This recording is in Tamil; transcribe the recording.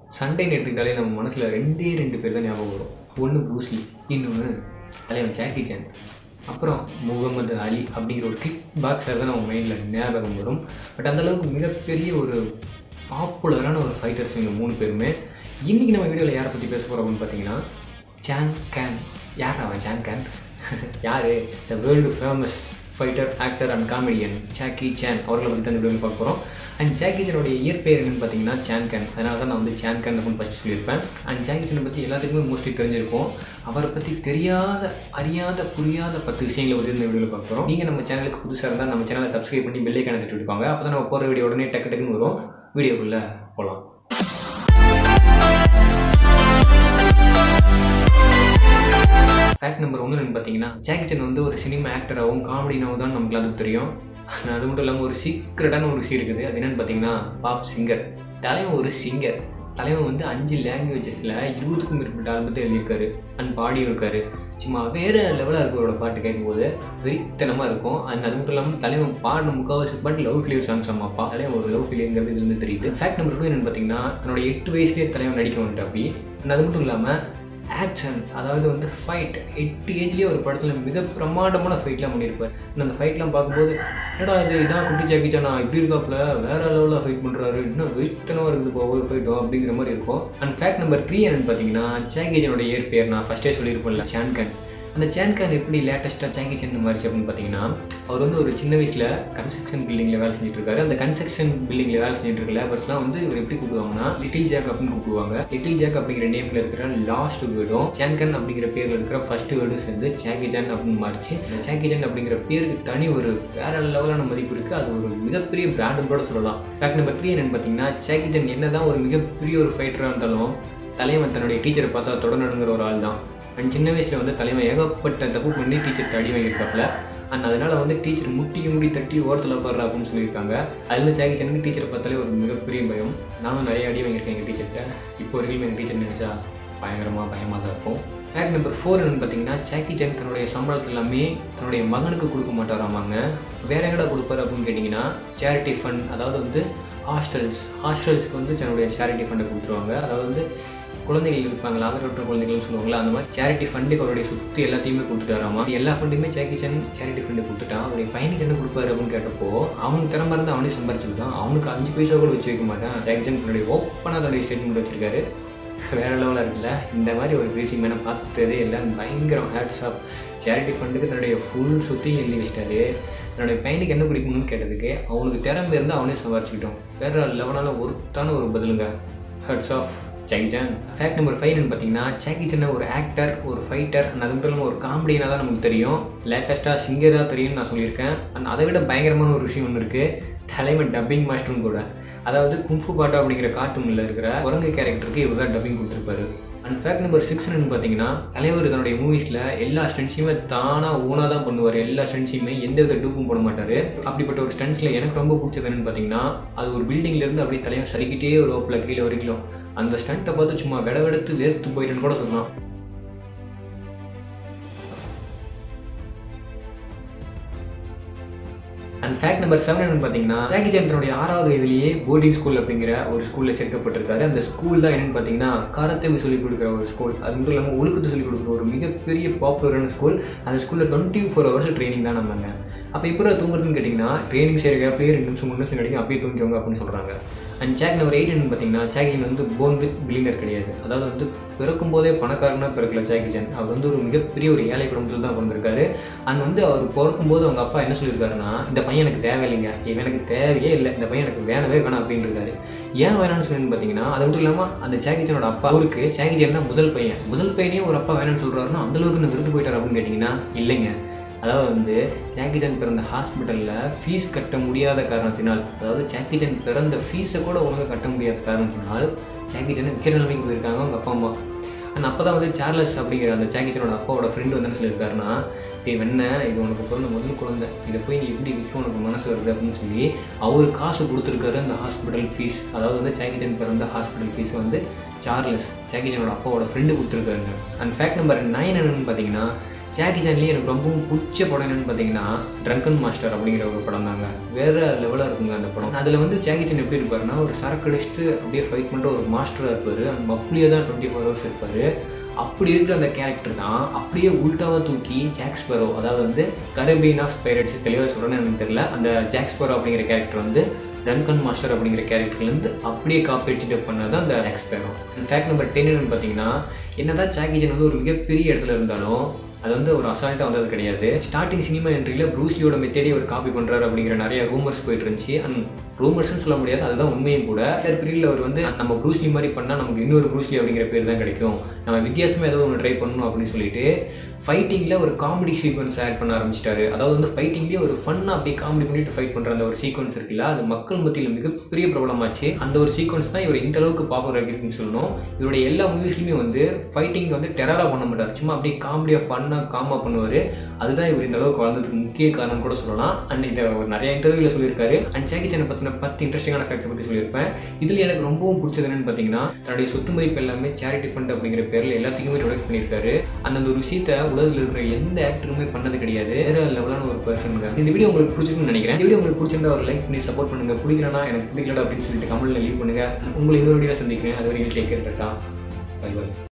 சண்டைன்னு எடுத்துக்கிட்டாலே நம்ம மனசில் ரெண்டு பேர் தான் ஞாபகம் வரும். ஒன்று ப்ரூஸ்லி, இன்னொன்று தலைவன் ஜாக்கி சான். அப்புறம் முகமது அலி அப்படிங்கிற ஒரு கிக் பாக்ஸர் தான் நம்ம மைண்டில் ஞாபகம் வரும். பட் அந்தளவுக்கு மிகப்பெரிய ஒரு பாப்புலரான ஒரு ஃபைட்டர்ஸ் இவங்க 3 பேருமே. இன்றைக்கி நம்ம வீடியோவில் யாரை பற்றி பேச போகிறோம் அப்படின்னு பார்த்தீங்கன்னா சான் கேன். யார் அவன் சான் கேன்? யார்? The world famous fighter, actor and comedian Jackie Chan. அவர்களை பற்றி தான் இந்த வீடியோவில் பார்க்க போகிறோம். அண்ட் ஜாக்கி சானுடைய இயற்பெயர் என்னென்னு பார்த்தீங்கன்னா சான் கேன். அதனால தான் நான் வந்து சான் கேன் அப்படின்னு ஃபஸ்ட்டு சொல்லியிருப்பேன். அண்ட் ஜாக்கி சானை பற்றி எல்லாத்துக்குமே மோஸ்ட்லி தெரிஞ்சிருக்கும். அவரை பற்றி தெரியாத, அறியாத, புரியாத 10 விஷயங்களை பற்றி இந்த வீடியோவில் பார்க்க போகிறோம். நீங்கள் நம்ம சேனலுக்கு புதுசாக இருந்தால் நம்ம சேனலை சப்ஸ்கிரைப் பண்ணி பெல் ஐகானை தட்டி விட்டுப்பாங்க. அப்போ தான் நம்ம போகிற வீடியோ உடனே டக்கு டக்குன்னு வரும். வீடியோக்குள்ளே போகலாம். ஃபேக்ட் நம்பர் 1 என்னென்னு பார்த்தீங்கன்னா ஜாக்கி சான் வந்து ஒரு சினிமா ஆக்டராகவும் காமெடினாகவும் தான் நமக்கு அதுக்கு தெரியும். அது மட்டும் இல்லாமல் ஒரு சீக்ரெட்டான ஒரு விஷயம் இருக்குது. அது என்னென்னு பார்த்தீங்கன்னா பாப் சிங்கர். தலைவன் ஒரு சிங்கர். தலைவன் வந்து 5 லாங்குவேஜஸில் 20க்கும் மேற்பட்ட ஆல்பத்தை எழுதியிருக்காரு அண்ட் பாடியும் இருக்காரு. சும்மா வேறு லெவலாக இருக்கும் அவரோட பாட்டு கேட்கும்போது, வெறித்தனமாக இருக்கும். அது மட்டும் இல்லாமல் தலைவன் பாடின முக்கால்வாசி பாட்டு லவ் ஃபெயிலியர் சாங்ஸ். அம்மாப்பா தலைவன் ஒரு லவ் ஃபெயிலியர்ங்கிறது இது வந்து தெரியுது. ஃபேக்ட் நம்பர் 2 என்னென்னு பார்த்தீங்கன்னா தன்னோட 8 வயசுலேயே தலைவன் நடிக்க வந்துட்டு. அப்படி அது மட்டும் இல்லாமல் ஆக்ஷன், அதாவது வந்து ஃபைட் 8 ஏஜ்லேயே ஒரு படத்தில் மிக பிரமாண்டமான ஃபைட்லாம் பண்ணியிருப்பார். அந்த ஃபைட்லாம் பார்க்கும்போது என்னடா இதான் குட்டி ஜாக்கி சானா இப்படி இருக்காப்புல, வேறு லெவலில் ஃபைட் பண்ணுறாரு, இன்னும் வெயிட்டனாக இருக்குது இப்போ ஒவ்வொரு ஃபைட்டும் அப்படிங்கிற மாதிரி இருக்கும். அண்ட் ஃபேக்ட் நம்பர் 3 என்னென்னு பார்த்தீங்கன்னா ஜாக்கி சானோட இயற்பெயர் நான் ஃபஸ்ட்டே சொல்லியிருப்பேன்ல, சான் கேன். அந்த சான் கேன் எப்படி லேட்டஸ்ட்டாக ஜாக்கி சான் மாறிச்சு அப்படின்னு பார்த்தீங்கன்னா அவர் வந்து ஒரு சின்ன வயசில் கன்ஸ்ட்ரக்ஷன் பில்டிங்கில் வேலை செஞ்சுட்டு இருக்காரு. அந்த கன்ஸ்ட்ரக்ஷன் பில்டிங்கில் வேலை செஞ்சுட்டு இருக்க லேபர்ஸ்லாம் வந்து இவர் எப்படி கூப்பிடுவாங்கன்னா லிட்டில் ஜாக் அப்படின்னு கூப்பிடுவாங்க. லிட்டில் ஜாக் அப்படிங்கிற நேமில் இருக்கிற லாஸ்ட் வேர்டும் சான் கேன் அப்படிங்கிற பேரில் இருக்கிற ஃபர்ஸ்ட் வேர்டும் சேர்ந்து ஜாக்கி சான் அப்படின்னு மாறிச்சு. அந்த ஜாக்கி சான் அப்படிங்கிற பேருக்கு தனி ஒரு வேற லெவலான மதிப்பு இருக்குது. அது ஒரு மிகப்பெரிய பிராண்டுன்னு கூட சொல்லலாம். ஃபேக்ட் நம்பர் 3 என்னென்னு பார்த்தீங்கன்னா ஜாக்கி சான் என்ன தான் ஒரு மிகப்பெரிய ஒரு ஃபைட்டராக இருந்தாலும் தலைவன் தன்னுடைய டீச்சரை பார்த்தா தொடரணுங்கிற ஒரு ஆள் தான். அண்ட் சின்ன வயசில் வந்து தலைவன் ஏகப்பட்ட தப்பு பண்ணி டீச்சர்கிட்ட அடி வாங்கியிருக்காப்புல. அண்ட் அதனால் வந்து டீச்சர் முடி தட்டி ஓரத்தில் உட்கார்றா அப்படின்னு சொல்லியிருக்காங்க. அதில் ஜாக்கி சானுக்கு டீச்சரை பார்த்தாலே ஒரு மிகப்பெரிய பயம். நானும் நிறைய அடி வாங்கியிருக்கேன் எங்கள் டீச்சர்கிட்ட. இப்போ வரைக்கும் எங்கள் டீச்சர் நினச்சா பயமாக தான் இருக்கும். ஃபேக்ட் நம்பர் 4 என்னென்னு பார்த்தீங்கன்னா ஜாக்கி சான் தன்னுடைய சம்பளத்தில் எல்லாமே தன்னுடைய மகனுக்கு கொடுக்க மாட்டாராமாங்க. வேற எங்கடா கொடுப்பாரு அப்படின்னு கேட்டிங்கன்னா சேரிட்டி ஃபண்ட், அதாவது வந்து ஹாஸ்டல்ஸ்க்கு வந்து தன்னுடைய சேரிட்டி ஃபண்டை கொடுத்துருவாங்க. அதாவது வந்து குழந்தைகள் இருப்பாங்களா, ஆதரவற்ற குழந்தைகள்னு சொல்லுவாங்களா, அந்த மாதிரி சேரிட்டி ஃபண்டுக்கு அவருடைய சுற்றி எல்லாத்தையுமே கொடுத்துட்டாராமா. எல்லா ஃபண்டுமே ஜாக்கி சான் சேரிட்டி ஃபண்டு கொடுத்துட்டான். அவருடைய பையனுக்கு என்ன கொடுப்பாரு அப்படின்னு கேட்டப்போ அவனுக்கு திறமை இருந்து அவனே சம்பாரிச்சுக்கிட்டான். அவனுக்கு 5 பைசா கூட வச்சு வைக்க மாட்டான். ஜாக்கி சான் தன்னுடைய ஓப்பனாக தன்னுடைய ஸ்டேட்மெண்ட் வச்சிருக்காரு. வேற லெவலாக இருக்குல்ல. இந்த மாதிரி ஒரு பேசிக் மேனை பார்த்ததே இல்லை. பயங்கரம் ஹேட்ஸ் ஆஃப். சேரிட்டி ஃபண்டுக்கு தன்னுடைய ஃபுல் சுற்றியும் எழுதி வச்சிட்டாரு. தன்னுடைய பையனுக்கு என்ன பிடிக்கணும்னு கேட்டதுக்கு அவனுக்கு திறமை இருந்து அவனே சம்பாரிச்சுக்கிட்டோம். வேற லெவலான ஒருத்தான ஒரு பதிலுங்க. Hats off Jackie Chan. Fact number 5 என்னென்னு பார்த்தீங்கன்னா ஜாக்கி சான் ஒரு ஆக்டர், ஒரு ஃபைட்டர், அது மட்டும் இல்லாமல் ஒரு காமெடியனாக தான் நமக்கு தெரியும். லேட்டஸ்ட்டாக சிங்கராக தெரியும்னு நான் சொல்லியிருக்கேன். அண்ட் அதை விட பயங்கரமான ஒரு விஷயம் ஒன்று இருக்குது. தலைவன் டப்பிங் மாஸ்டரும் கூட. அதாவது கும்ஃபு பாட்டா அப்படிங்கிற கார்ட்டூனில் இருக்கிற குரங்கு கேரக்டருக்கு இவர் தான் டப்பிங் கொடுத்துருப்பாரு. அண்ட் ஃபேக்ட் நம்பர் 6 என்னென்னு பார்த்தீங்கன்னா தலைவர் தன்னுடைய மூவிஸில் எல்லா ஸ்டன்ட்ஸையுமே தானாக ஓனாக தான் பண்ணுவார். எல்லா ஸ்டன்ட்ஸையுமே எந்த வித டூப்பும் போட மாட்டார். அப்படிப்பட்ட ஒரு ஸ்டன்ட்ஸில் எனக்கு ரொம்ப பிடிச்சது என்னென்னு பார்த்தீங்கன்னா அது ஒரு பில்டிங்லேருந்து அப்படியே தலைவன் சரிக்கிட்டே ஒரு ரோப்பில் கீழே வரைக்கும். அந்த ஸ்டண்ட்டை பார்த்து சும்மா வெடவெடுத்து வேர்த்து போயிட்டுன்னு கூட சொல்லலாம். அண்ட் ஃபேக்ட் நம்பர் 7 என்னென்னு பார்த்தீங்கன்னா ஜாக்கி சான் தன்னுடைய 6வது வயதிலேயே போர்டிங் ஸ்கூல் அப்படிங்கிற ஒரு ஸ்கூலில் சேர்க்கப்பட்டிருக்காரு. அந்த ஸ்கூல் தான் என்னென்னு பார்த்தீங்கன்னா கராத்தே சொல்லிக் கொடுக்குற ஒரு ஸ்கூல். அது மட்டும் இல்லாமல் ஒழுக்கத்தை சொல்லிக் கொடுக்குற ஒரு மிகப்பெரிய பாப்புலரான ஸ்கூல். அந்த ஸ்கூலில் 24 hours ட்ரைனிங் தான் நம்மங்க. அப்போ இப்போ தூங்குறதுன்னு கேட்டிங்கன்னா ட்ரைனிங் செய்கிற அப்பயே 2 நிமிஷம் 3 நிமிஷம் கிடைக்கும், அப்பயே தூங்கிடுவாங்க அப்படின்னு சொல்கிறாங்க. அண்ட் ஜாக் நம்பர் 8 என்னென்னு பார்த்தீங்கன்னா ஜாக்கி வந்து போர்ன் வித் பில்லியனர் கிடையாது. அதாவது வந்து பிறக்கும் போதே பணக்காரனாக பிறக்கல ஜாக்கி சான். அவர் வந்து ஒரு மிகப்பெரிய ஒரு ஏழை குடும்பத்தில் தான் பிறந்திருக்காரு. அண்ட் வந்து அவர் பிறக்கும்போது அவங்க அப்பா என்ன சொல்லியிருக்காருன்னா இந்த பையன் எனக்கு தேவையில்லைங்க, இவன் எனக்கு தேவையே இல்லை, இந்த பையன் எனக்கு வேணாம் அப்படின்னு இருக்காரு. ஏன் வேணான்னு சொல்லணும்னு பார்த்தீங்கன்னா அது மட்டும் இல்லாமல் அந்த ஜாக்கி சானோட அப்பா ஊருக்கு ஜாக்கி சான் தான் முதல் பையனே ஒரு அப்பா வேணும்னு சொல்கிறாருன்னா அந்தளவுக்கு நான் விருது போயிட்டார் அப்படின்னு கேட்டிங்கன்னா இல்லைங்க. அதாவது வந்து ஜாக்கி சான் பிறந்த ஹாஸ்பிட்டலில் ஃபீஸ் கட்ட முடியாத காரணத்தினால், அதாவது ஜாக்கி சான் பிறந்த ஃபீஸை கூட ஒழுங்காக கட்ட முடியாத காரணத்தினால் ஜாக்கி சானை விற்கிற நிலைமைக்கு போயிருக்காங்க அவங்க அப்பா அம்மா. அண்ட் அப்போ தான் வந்து சார்லஸ் அப்படிங்கிற அந்த ஜாக்கி சானோட அப்பாவோட ஃப்ரெண்டு வந்து என்ன சொல்லியிருக்காருன்னா வெண்ண இது உனக்கு பிறந்த முதல் குழந்தை, இதை போய் நீ எப்படி விற்க உனக்கு மனசு வருது அப்படின்னு சொல்லி அவர் காசு கொடுத்துருக்காரு அந்த ஹாஸ்பிட்டல் ஃபீஸ். அதாவது வந்து ஜாக்கி சான் பிறந்த ஹாஸ்பிட்டல் ஃபீஸை வந்து சார்லஸ் ஜாக்கி சானோட அப்பாவோட ஃப்ரெண்டு கொடுத்துருக்காருங்க. அண்ட் ஃபேக்ட் நம்பர் 9 என்னென்னு பார்த்தீங்கன்னா ஜாக்கி சான்லேயே எனக்கு ரொம்பவும் பிடிச்ச படம் என்னென்னு பார்த்தீங்கன்னா ட்ரங்கன் மாஸ்டர் அப்படிங்கிற ஒரு படம் தாங்க. வேறு லெவலாக இருக்குங்க அந்த படம். அதில் வந்து ஜாக்கி சான் எப்படி இருப்பாருன்னா, ஒரு சரக்கு அடிச்சுட்டு அப்படியே ஃபைட் பண்ணுற ஒரு மாஸ்டராக இருப்பார். அந்த மப்ளியே தான் 24 hours இருப்பார். அப்படி இருக்கிற அந்த கேரக்டர் தான் அப்படியே உல்ட்டாவாக தூக்கி ஜாக் ஸ்பேரோ, அதாவது வந்து கரீபியன் ஆஃப் பைரட்ஸ், தெளிவாக சொல்கிறேன்னு எனக்கு தெரியல, அந்த ஜாக் ஸ்பேரோ அப்படிங்கிற கேரக்டர் வந்து ட்ரங்கன் மாஸ்டர் அப்படிங்கிற கேரக்டர்லேருந்து அப்படியே காப்பி அடிச்சுட்டு பண்ணது அந்த ஜாக் ஸ்பேரோ. ஃபேக்ட் நம்பர் 10 என்னன்னு பார்த்தீங்கன்னா, என்னதான் ஜாக்கி சான் வந்து ஒரு மிகப்பெரிய இடத்துல இருந்தாலும் அது வந்து ஒரு அசால்ட்டாக வந்தது கிடையாது. ஸ்டார்டிங் சினிமா என்ட்ரியில் ப்ரூஸ்லியோட மெத்தடே ஒரு காப்பி பண்ணுறாரு அப்படிங்கிற நிறைய ரூமர்ஸ் போயிட்டு இருந்துச்சு. அண்ட் ரூமர்ஸ்னு சொல்ல முடியாது, அதுதான் உண்மையும் கூட. பீரியடில் அவர் வந்து நம்ம ப்ரூஸ்லி மாதிரி பண்ணால் நமக்கு இன்னொரு ப்ரூஸ்லி அப்படிங்கிற பேர் தான் கிடைக்கும், நம்ம வித்தியாசமாக ஏதோ ஒன்று ட்ரை பண்ணணும் அப்படின்னு சொல்லிட்டு ஃபைட்டிங்கில் ஒரு காமெடி சீக்வன்ஸ் ஆட் பண்ண ஆரம்பிச்சிட்டாரு. அதாவது வந்து ஃபைட்டிங்லேயே ஒரு ஃபன்னாக அப்படியே காமெடி பண்ணிட்டு ஃபைட் பண்ணுற அந்த ஒரு சீக்வன்ஸ் இருக்குல்ல, அது மக்கள் மத்தியில் மிகப்பெரிய பிரபலமாச்சு. அந்த ஒரு சீக்வன்ஸ் தான் இவர் இந்த அளவுக்கு பாப்புலர் ஆகிருக்குன்னு சொல்லணும். இவருடைய எல்லா மூவிஸ்லையுமே வந்து ஃபைட்டிங் வந்து டெரராக பண்ண மாட்டார், சும்மா அப்படியே காமெடியாக ஃபன்னாக காமாக பண்ணுவார். அதுதான் இவர் இந்த அளவுக்கு வளர்ந்ததுக்கு முக்கிய காரணம் கூட சொல்லலாம். அண்ட் இதை ஒரு நிறைய இன்டர்வியூவில் சொல்லியிருக்காரு. அண்ட் ஜாக்கி சானை பற்றின 10 இன்ட்ரெஸ்டிங்கான ஃபேக்ட்ஸை பற்றி சொல்லியிருப்பேன். இதில் எனக்கு ரொம்பவும் பிடிச்சது என்னென்னு பார்த்தீங்கன்னா, தன்னுடைய சொத்து மதிப்பு எல்லாமே சேரிட்டி ஃபண்ட் அப்படிங்கிற பேரில் எல்லாத்தையுமே டொனேட் பண்ணியிருக்காரு. அந்த ஒரு விஷயத்தை உலகில் இருக்கிற எந்த ஆக்டருமே பண்ணது கிடையாது. வேற லெவலான ஒரு பர்சனுங்க. இந்த வீடியோ உங்களுக்கு பிடிச்சிருக்குன்னு நினைக்கிறேன். இந்த வீடியோ உங்களுக்கு பிடிச்சிருந்தா ஒரு லைக் பண்ணி சப்போர்ட் பண்ணுங்க. பிடிக்கலனா எனக்கு பிடிக்கல அப்படின்னு சொல்லிட்டு கமெண்ட்ல லீவ் பண்ணுங்க. உங்களை இன்னொரு வீடியோ சந்திக்கிறேன். அது வரைக்கும் டேக் கேர். By by.